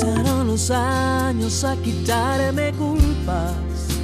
Empezaron los años a quitarme culpas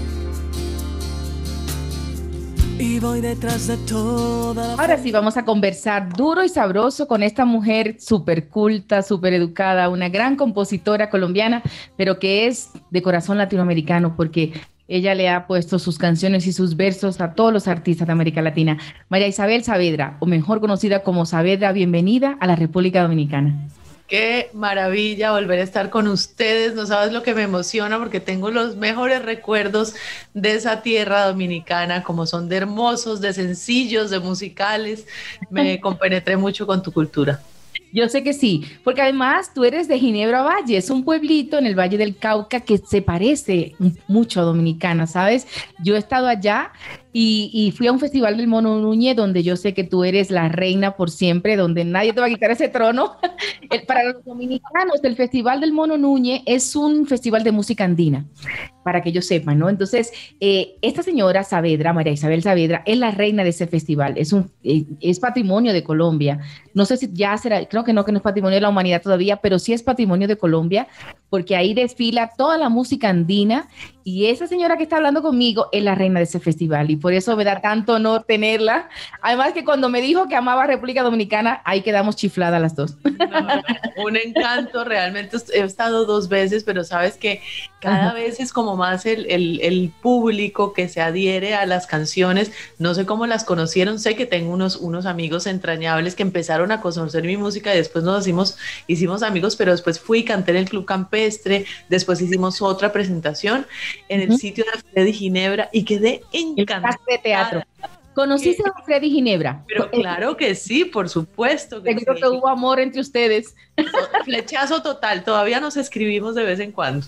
y voy detrás de toda la... Ahora sí vamos a conversar duro y sabroso con esta mujer súper culta, súper educada, una gran compositora colombiana, pero que es de corazón latinoamericano porque ella le ha puesto sus canciones y sus versos a todos los artistas de América Latina. María Isabel Saavedra, o mejor conocida como Saavedra, bienvenida a la República Dominicana. Qué maravilla volver a estar con ustedes. No sabes lo que me emociona porque tengo los mejores recuerdos de esa tierra dominicana, como son de hermosos, de sencillos, de musicales. Me compenetré mucho con tu cultura. Yo sé que sí, porque además tú eres de Ginebra Valle, es un pueblito en el Valle del Cauca que se parece mucho a Dominicana, ¿sabes? Yo he estado allá y fui a un festival del Mono Núñez donde yo sé que tú eres la reina por siempre, donde nadie te va a quitar ese trono. Para los dominicanos, el Festival del Mono Núñez es un festival de música andina, para que ellos sepan, ¿no? Entonces, esta señora Saavedra, María Isabel Saavedra, es la reina de ese festival, es patrimonio de Colombia. No sé si ya será, creo que no es patrimonio de la humanidad todavía, pero sí es patrimonio de Colombia, porque ahí desfila toda la música andina y esa señora que está hablando conmigo es la reina de ese festival y por eso me da tanto honor tenerla. Además que cuando me dijo que amaba República Dominicana, ahí quedamos chifladas las dos. No, un encanto, realmente he estado 2 veces, pero sabes que cada vez es como más el público que se adhiere a las canciones. No sé cómo las conocieron, sé que tengo unos amigos entrañables que empezaron a conocer mi música y después nos hicimos amigos, pero después fui y canté en el Club Campestre, después hicimos otra presentación en el sitio de Freddy Ginebra y quedé encantada. El de teatro. ¿Conociste a Freddy Ginebra? Pero claro que sí, por supuesto que seguro sí. que hubo amor entre ustedes. Flechazo total, todavía nos escribimos de vez en cuando.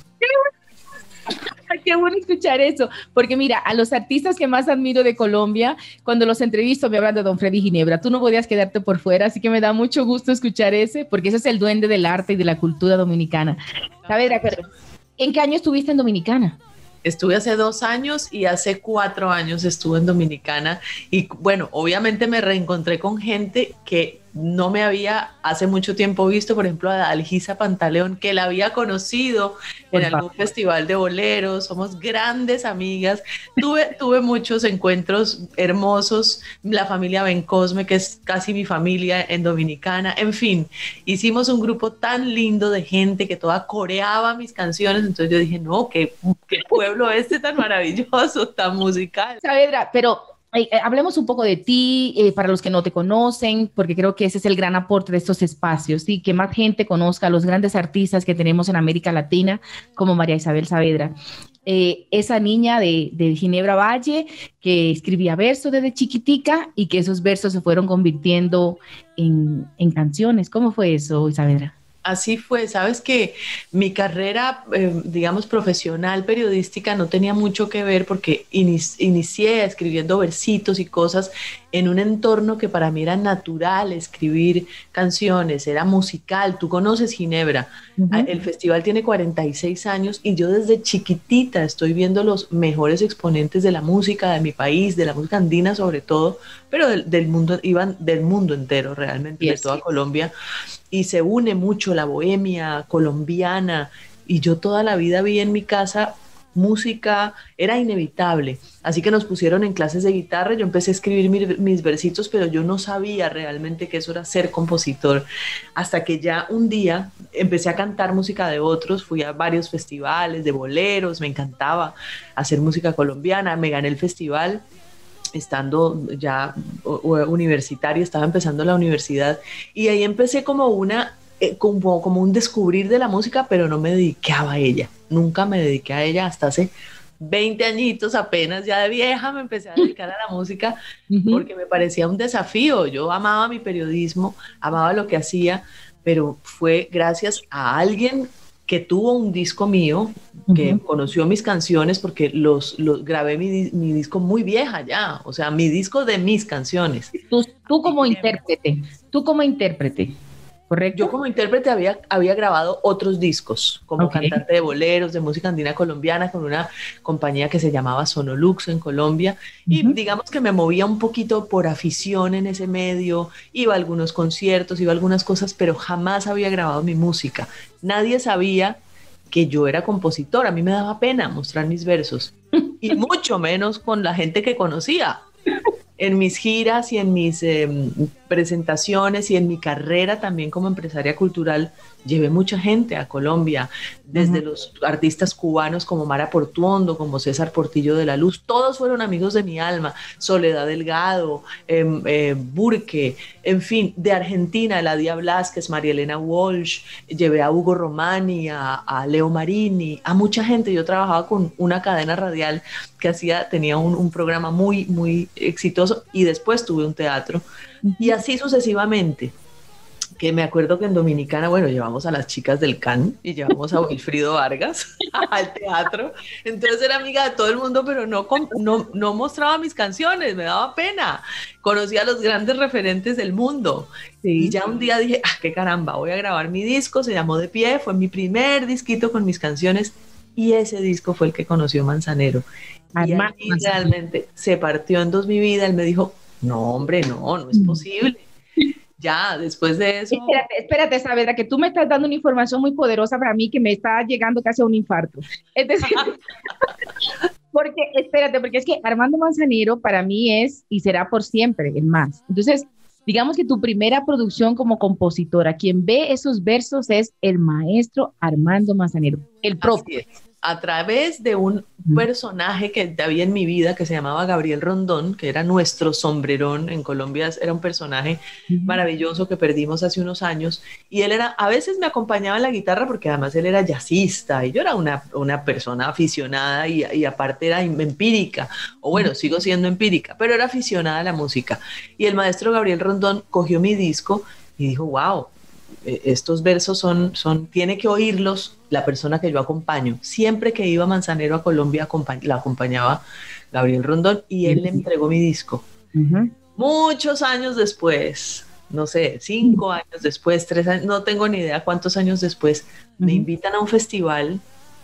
Ay, qué bueno escuchar eso, porque mira, a los artistas que más admiro de Colombia, cuando los entrevisto me hablan de don Freddy Ginebra, tú no podías quedarte por fuera, así que me da mucho gusto escuchar ese, porque ese es el duende del arte y de la cultura dominicana. Saavedra, ¿en qué año estuviste en Dominicana? Estuve hace 2 años y hace 4 años estuve en Dominicana y bueno, obviamente me reencontré con gente que no me había hace mucho tiempo visto, por ejemplo a Algisa Pantaleón, que la había conocido en algún festival de boleros, somos grandes amigas, tuve muchos encuentros hermosos, la familia Bencosme, que es casi mi familia en Dominicana, en fin, hicimos un grupo tan lindo de gente que toda coreaba mis canciones, entonces yo dije, no, qué pueblo este tan maravilloso, tan musical. Saavedra, pero hablemos un poco de ti, para los que no te conocen, porque creo que ese es el gran aporte de estos espacios, ¿sí? Que más gente conozca a los grandes artistas que tenemos en América Latina, como María Isabel Saavedra. Esa niña de Ginebra Valle que escribía versos desde chiquitica y que esos versos se fueron convirtiendo en canciones. ¿Cómo fue eso, Saavedra? Así fue, sabes que mi carrera, digamos, profesional, periodística, no tenía mucho que ver porque inicié escribiendo versitos y cosas en un entorno que para mí era natural escribir canciones, era musical. Tú conoces Ginebra, el festival tiene 46 años y yo desde chiquitita estoy viendo los mejores exponentes de la música de mi país, de la música andina sobre todo, pero del mundo, iban del mundo entero realmente, de toda Colombia. Y se une mucho la bohemia colombiana y yo toda la vida vi en mi casa música, era inevitable, así que nos pusieron en clases de guitarra, yo empecé a escribir mis versitos, pero yo no sabía realmente que eso era ser compositor, hasta que ya un día empecé a cantar música de otros, fui a varios festivales de boleros, me encantaba hacer música colombiana, me gané el festival estando ya universitaria, estaba empezando la universidad y ahí empecé como como un descubrir de la música, pero no me dedicaba a ella, nunca me dediqué a ella hasta hace 20 añitos apenas, ya de vieja me empecé a dedicar a la música porque me parecía un desafío, yo amaba mi periodismo, amaba lo que hacía, pero fue gracias a alguien que tuvo un disco mío, que conoció mis canciones porque los grabé mi disco muy vieja ya, o sea, mi disco de mis canciones. Tú como intérprete. ¿correcto? Yo como intérprete había grabado otros discos, como cantante de boleros, de música andina colombiana, con una compañía que se llamaba Sonolux en Colombia, y digamos que me movía un poquito por afición en ese medio, iba a algunos conciertos, iba a algunas cosas, pero jamás había grabado mi música. Nadie sabía que yo era compositor, a mí me daba pena mostrar mis versos, y mucho menos con la gente que conocía. En mis giras y en mis presentaciones y en mi carrera también como empresaria cultural, llevé mucha gente a Colombia, desde los artistas cubanos como Mara Portuondo, como César Portillo de la Luz, todos fueron amigos de mi alma, Soledad Delgado, Burke, en fin, de Argentina, Eladia Blasquez, María Elena Walsh, llevé a Hugo Romani, a Leo Marini, a mucha gente. Yo trabajaba con una cadena radial que tenía un programa muy, muy exitoso, y después tuve un teatro, y así sucesivamente. Que me acuerdo que en Dominicana, bueno, llevamos a las chicas del CAN y llevamos a Wilfrido Vargas al teatro. Entonces era amiga de todo el mundo, pero no mostraba mis canciones, me daba pena. Conocía a los grandes referentes del mundo. Sí. Y ya un día dije, qué caramba, voy a grabar mi disco, se llamó De Pie, fue mi primer disquito con mis canciones, y ese disco fue el que conoció Manzanero. Y ahí realmente se partió en dos mi vida. Él me dijo, no, hombre, no es posible. Ya, después de eso... Espérate, Saavedra, que tú me estás dando una información muy poderosa para mí que me está llegando casi a un infarto. Es decir, porque es que Armando Manzanero para mí es y será por siempre el más. Entonces, digamos que tu primera producción como compositora, quien ve esos versos es el maestro Armando Manzanero, el propio. Así es. A través de un personaje que había en mi vida que se llamaba Gabriel Rondón, que era nuestro sombrerón en Colombia, era un personaje maravilloso que perdimos hace unos años, y él a veces me acompañaba en la guitarra porque además él era jazzista y yo era una persona aficionada y aparte era empírica, o bueno, sigo siendo empírica, pero era aficionada a la música. Y el maestro Gabriel Rondón cogió mi disco y dijo, wow, estos versos tiene que oírlos la persona que yo acompaño. Siempre que iba Manzanero a Colombia, la acompañaba Gabriel Rondón, y él le entregó mi disco. Muchos años después, no sé, 5 años después, 3 años, no tengo ni idea cuántos años después, me invitan a un festival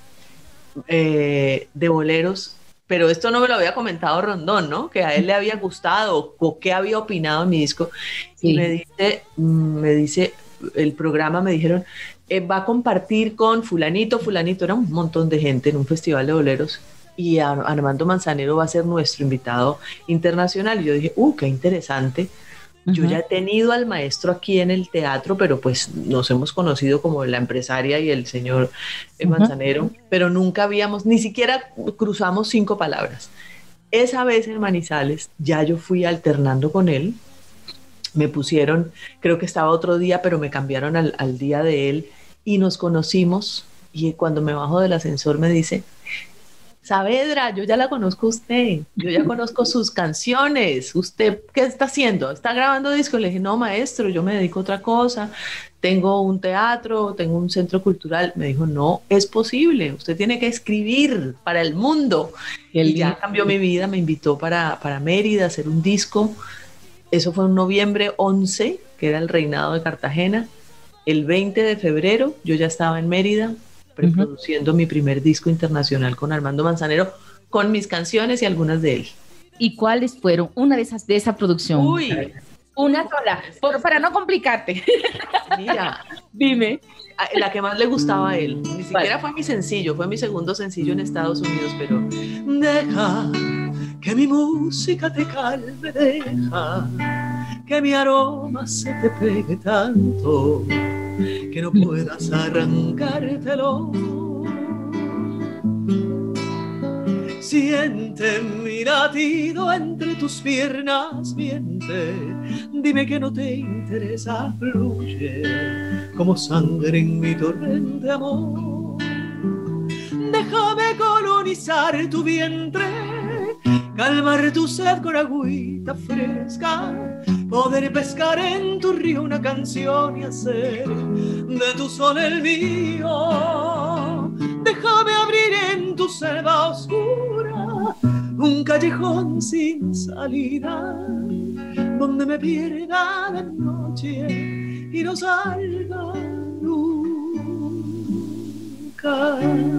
de boleros, pero esto no me lo había comentado Rondón, ¿no? Que a él le había gustado o qué había opinado en mi disco. Sí. Y me dice el programa, me dijeron, va a compartir con fulanito, era un montón de gente en un festival de boleros, y Armando Manzanero va a ser nuestro invitado internacional. Y yo dije, qué interesante. Yo ya he tenido al maestro aquí en el teatro, pero pues nos hemos conocido como la empresaria y el señor Manzanero, pero nunca ni siquiera cruzamos 5 palabras. Esa vez en Manizales ya yo fui alternando con él. Me pusieron, creo que estaba otro día, pero me cambiaron al día de él, y nos conocimos, y cuando me bajo del ascensor me dice, Saavedra, yo ya la conozco a usted, yo ya conozco sus canciones, ¿usted qué está haciendo? ¿Está grabando discos? Le dije, no, maestro, yo me dedico a otra cosa, tengo un teatro, tengo un centro cultural. Me dijo, no, es posible, usted tiene que escribir para el mundo. Y ya cambió mi vida, me invitó para Mérida a hacer un disco. Eso fue en noviembre 11, que era el reinado de Cartagena. El 20 de febrero yo ya estaba en Mérida preproduciendo mi primer disco internacional con Armando Manzanero, con mis canciones y algunas de él. ¿Y cuáles fueron una de esa producción? Uy, una sola, para no complicarte. Mira, dime. La que más le gustaba a él. Ni siquiera fue mi sencillo, fue mi segundo sencillo en Estados Unidos, pero deja que mi música te calme, deja que mi aroma se te pegue tanto que no puedas arrancártelo. Siente mi latido entre tus piernas, miente, dime que no te interesa, fluye como sangre en mi torrente amor. Déjame colonizar tu vientre, calmar tu sed con agüita fresca, poder pescar en tu río una canción y hacer de tu sol el mío. Déjame abrir en tu selva oscura un callejón sin salida, donde me pierda de noche y no salga nunca.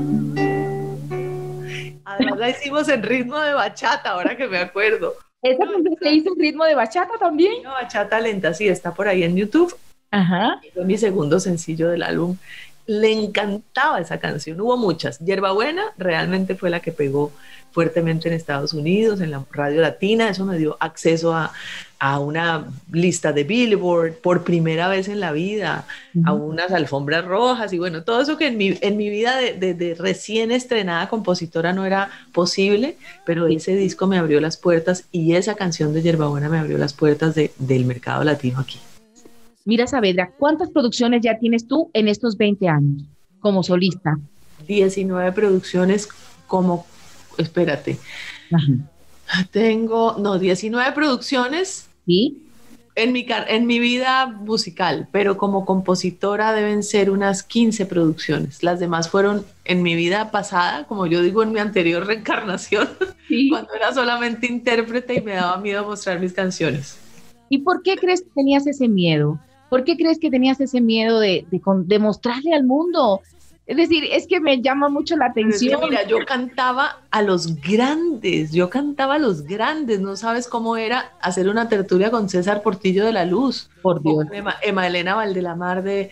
Además la hicimos en ritmo de bachata, ahora que me acuerdo. ¿Esa se hizo en ritmo de bachata también? Una bachata lenta, sí, está por ahí en YouTube. Ajá. Fue mi segundo sencillo del álbum. Le encantaba esa canción, hubo muchas. Hierbabuena realmente fue la que pegó fuertemente en Estados Unidos, en la radio latina. Eso me dio acceso a una lista de Billboard por primera vez en la vida, a unas alfombras rojas y bueno, todo eso que en mi vida de recién estrenada compositora no era posible, pero ese disco me abrió las puertas y esa canción de Hierbabuena me abrió las puertas del mercado latino aquí. Mira, Saavedra, ¿cuántas producciones ya tienes tú en estos 20 años como solista? 19 producciones como, espérate, tengo, 19 producciones. ¿Sí? En mi vida musical, pero como compositora deben ser unas 15 producciones. Las demás fueron en mi vida pasada, como yo digo, en mi anterior reencarnación, ¿sí? Cuando era solamente intérprete y me daba miedo mostrar mis canciones. ¿Y por qué crees que tenías ese miedo? ¿Por qué crees que tenías ese miedo de mostrarle al mundo? Es decir, es que me llama mucho la atención. Es que mira, yo cantaba a los grandes, no sabes cómo era hacer una tertulia con César Portillo de la Luz, por Dios. Emma Elena Valdelamar de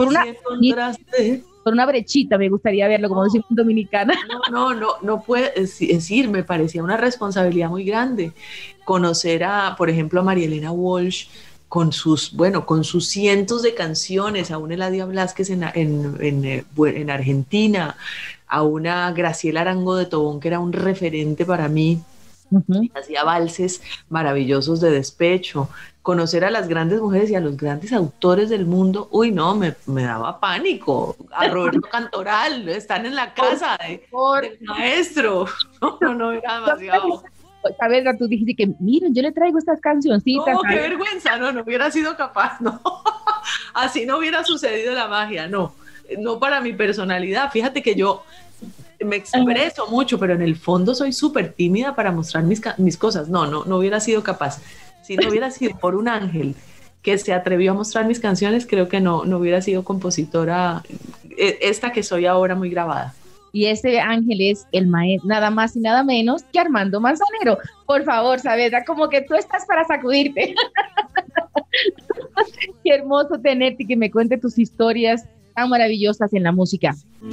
por una brechita me gustaría verlo, como decimos en Dominicana. No puede, es decir, me parecía una responsabilidad muy grande conocer por ejemplo, a María Elena Walsh, con sus cientos de canciones, a una Eladia Blasquez en Argentina, a una Graciela Arango de Tobón, que era un referente para mí, hacía valses maravillosos de despecho, conocer a las grandes mujeres y a los grandes autores del mundo, me daba pánico, a Roberto Cantoral, están en la casa del maestro, no, era demasiado. Saavedra, tú dijiste que, miren, yo le traigo estas cancioncitas. No, qué vergüenza, no hubiera sido capaz, no. Así no hubiera sucedido la magia, no para mi personalidad. Fíjate que yo me expreso mucho, pero en el fondo soy súper tímida para mostrar mis cosas. No hubiera sido capaz. Si no hubiera sido por un ángel que se atrevió a mostrar mis canciones, creo que no hubiera sido compositora esta que soy ahora, muy grabada. Y ese ángel es el maestro, nada más y nada menos que Armando Manzanero. Por favor, Saavedra, como que tú estás para sacudirte. Qué hermoso tenerte y que me cuente tus historias tan maravillosas en la música.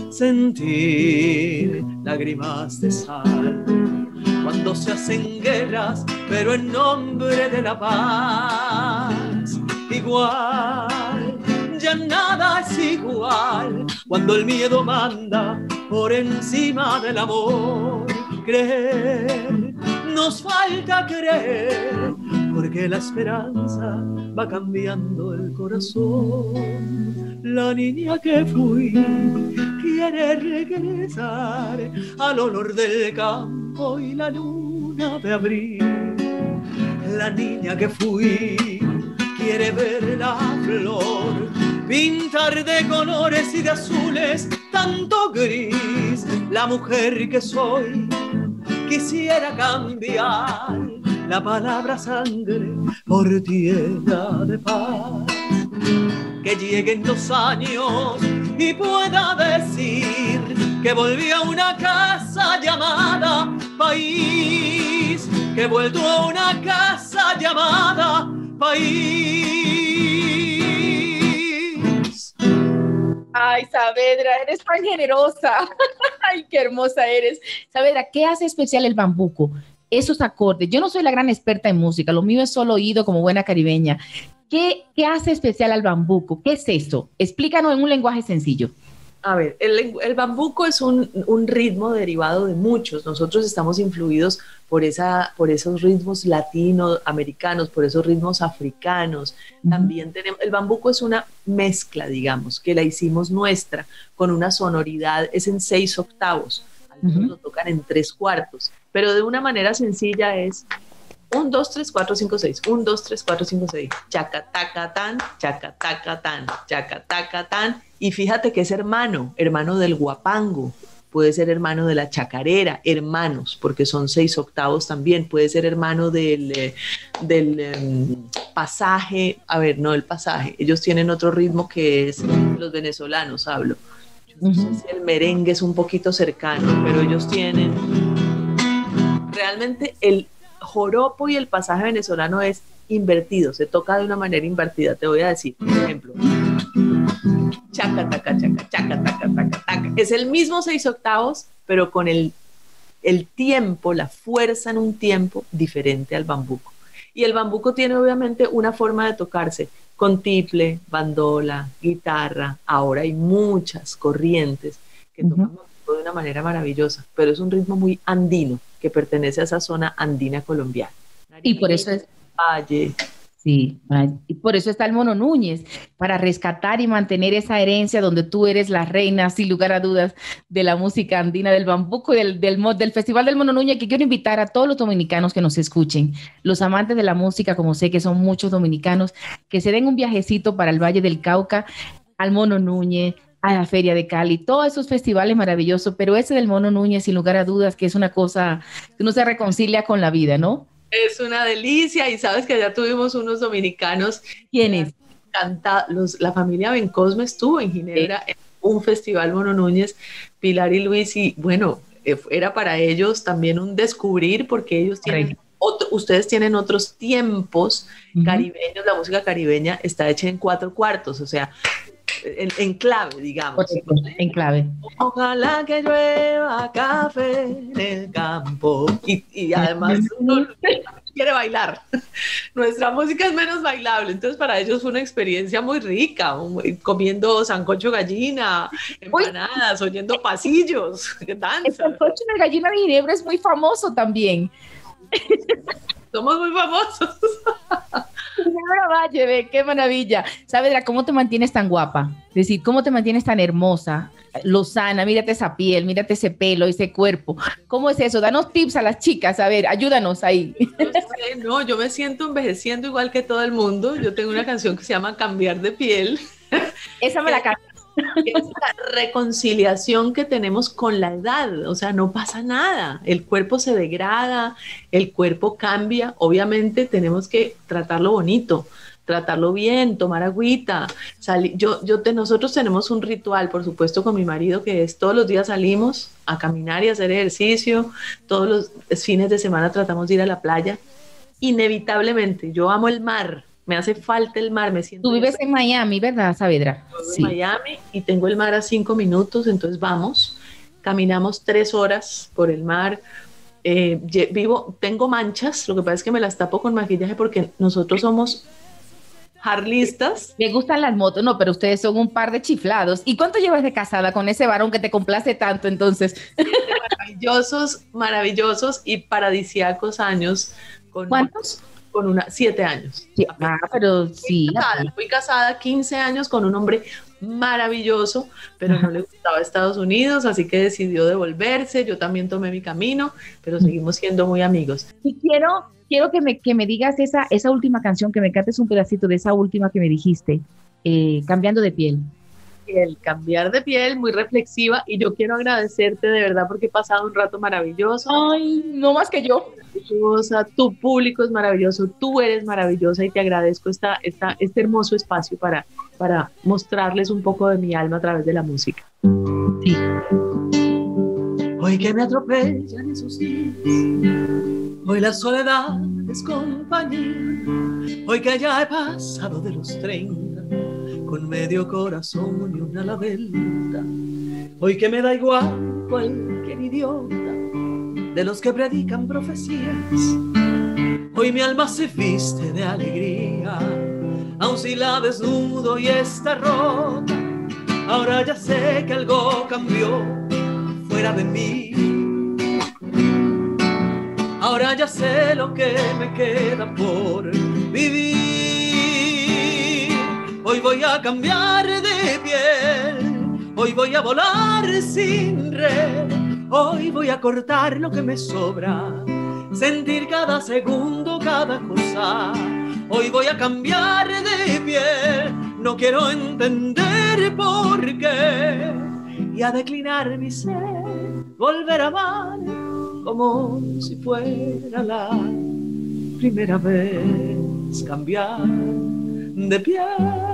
Sentir lágrimas de sal cuando se hacen guerras, pero en nombre de la paz. Igual, ya nada es igual cuando el miedo manda por encima del amor. Creer, nos falta creer, porque la esperanza va cambiando el corazón. La niña que fui quiere regresar al olor del campo y la luna de abril. La niña que fui quiere ver la flor pintar de colores y de azules tanto gris. La mujer que soy quisiera cambiar la palabra sangre por tierra de paz. Que lleguen los años y pueda decir que volví a una casa llamada país, que he vuelto a una casa llamada país. Ay, Saavedra, eres tan generosa. Ay, qué hermosa eres. Saavedra, ¿qué hace especial el bambuco? Esos acordes. Yo no soy la gran experta en música, lo mío es solo oído como buena caribeña. ¿Qué hace especial al bambuco? ¿Qué es eso? Explícanos en un lenguaje sencillo. A ver, el bambuco es un ritmo derivado de muchos. Nosotros estamos influidos por esos ritmos latinoamericanos, por esos ritmos africanos. También tenemos, el bambuco es una mezcla, digamos, que la hicimos nuestra, con una sonoridad, es en 6 octavos. Algunos lo tocan en 3/4, pero de una manera sencilla es 1, 2, 3, 4, 5, 6. 1, 2, 3, 4, 5, 6. Chacatacatán, chacatacatán, chacatacatán. Y fíjate que es hermano del guapango. puede ser hermano de la chacarera, hermanos, porque son 6/8 también, puede ser hermano del pasaje, a ver, no el pasaje, ellos tienen otro ritmo que es los venezolanos, hablo. Yo no sé si el merengue es un poquito cercano, pero ellos tienen, realmente el joropo y el pasaje venezolano es invertido, se toca de una manera invertida, te voy a decir, por ejemplo, chaca, taca, chaca, chaca, taca, taca, taca. Es el mismo 6/8, pero con el tiempo, la fuerza en un tiempo diferente al bambuco. Y el bambuco tiene obviamente una forma de tocarse con tiple, bandola, guitarra. Ahora hay muchas corrientes que tocan bambuco de una manera maravillosa, pero es un ritmo muy andino que pertenece a esa zona andina colombiana. Y por eso es... Valle. Sí, y por eso está el Mono Núñez, para rescatar y mantener esa herencia donde tú eres la reina, sin lugar a dudas, de la música andina, del bambuco y del Festival del Mono Núñez, que quiero invitar a todos los dominicanos que nos escuchen, los amantes de la música, como sé que son muchos dominicanos, que se den un viajecito para el Valle del Cauca, al Mono Núñez, a la Feria de Cali, todos esos festivales maravillosos, pero ese del Mono Núñez, sin lugar a dudas, que es una cosa que uno se reconcilia con la vida, ¿no? Es una delicia, y sabes que allá tuvimos unos dominicanos. ¿Quiénes? La familia Bencosme estuvo en Ginebra en un festival Mono Núñez, Pilar y Luis, y bueno, era para ellos también un descubrir, porque ellos tienen ustedes tienen otros tiempos caribeños, la música caribeña está hecha en 4/4, o sea, en clave, digamos. Correcto, en clave. Ojalá que llueva café en el campo. Y además uno quiere bailar. Nuestra música es menos bailable, entonces para ellos fue una experiencia muy rica, comiendo sancocho gallina, empanadas, oyendo pasillos, danza. El sancocho de gallina de Ginebra es muy famoso también. Somos muy famosos. Ginebra Valle, ve, qué maravilla. Saavedra, ¿cómo te mantienes tan guapa? Es decir, ¿cómo te mantienes tan hermosa, lozana? Mírate esa piel, mírate ese pelo, ese cuerpo. ¿Cómo es eso? Danos tips a las chicas, a ver, ayúdanos ahí. Yo me siento envejeciendo igual que todo el mundo. Yo tengo una canción que se llama Cambiar de piel. Esa me la canto. Es la reconciliación que tenemos con la edad, o sea, no pasa nada, el cuerpo se degrada, el cuerpo cambia, obviamente tenemos que tratarlo bonito, tratarlo bien, tomar agüita, nosotros tenemos un ritual, por supuesto, con mi marido, que es todos los días salimos a caminar y a hacer ejercicio, todos los fines de semana tratamos de ir a la playa, inevitablemente, yo amo el mar. Me hace falta el mar, me siento... Tú vives en Miami, ¿verdad, Saavedra? Sí. En Miami, y tengo el mar a 5 minutos, entonces vamos, caminamos 3 horas por el mar. Tengo manchas, lo que pasa es que me las tapo con maquillaje porque nosotros somos harlistas. Me gustan las motos, no, pero ustedes son un par de chiflados. ¿Y cuánto llevas de casada con ese varón que te complace tanto entonces? Maravillosos y paradisíacos años. ¿Cuántos? Con 7 años. Sí, pero sí. Fui casada 15 años con un hombre maravilloso, pero no le gustaba Estados Unidos, así que decidió devolverse. Yo también tomé mi camino, pero seguimos siendo muy amigos. Y quiero que me digas esa última canción, que me cantes un pedacito de esa última que me dijiste, Cambiando de piel. El Cambiar de piel, muy reflexiva, y yo quiero agradecerte de verdad porque he pasado un rato maravilloso. Ay, no más que yo. Tu público es maravilloso, tú eres maravillosa, y te agradezco este hermoso espacio para mostrarles un poco de mi alma a través de la música. Sí. Hoy que me atropellan esos días, hoy la soledad es compañía, hoy que ya he pasado de los 30, con medio corazón y una ala delta, hoy que me da igual cualquier idiota de los que predican profecías, hoy mi alma se viste de alegría, aun si la desnudo y está rota, ahora ya sé que algo cambió fuera de mí, ahora ya sé lo que me queda por vivir. Hoy voy a cambiar de piel, hoy voy a volar sin red, hoy voy a cortar lo que me sobra, sentir cada segundo, cada cosa. Hoy voy a cambiar de piel, no quiero entender por qué y a declinar mi ser, volver a amar como si fuera la primera vez, cambiar de piel.